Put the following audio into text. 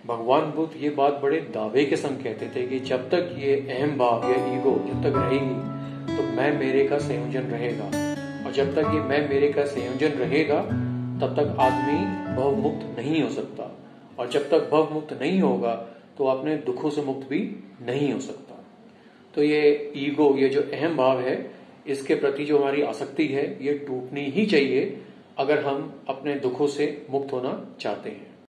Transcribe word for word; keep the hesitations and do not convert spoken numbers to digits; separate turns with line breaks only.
भगवान बुद्ध ये बात बड़े दावे के संग कहते थे कि जब तक ये अहम भाव या ईगो जब तक रहेगी तो मैं मेरे का संयोजन रहेगा, और जब तक ये मैं मेरे का संयोजन रहेगा तब तक आदमी भवमुक्त नहीं हो सकता, और जब तक भवमुक्त नहीं होगा तो अपने दुखों से मुक्त भी नहीं हो सकता। तो ये ईगो, ये जो अहम भाव है, इसके प्रति जो हमारी आसक्ति है ये टूटनी ही चाहिए अगर हम अपने दुखों से मुक्त होना चाहते हैं।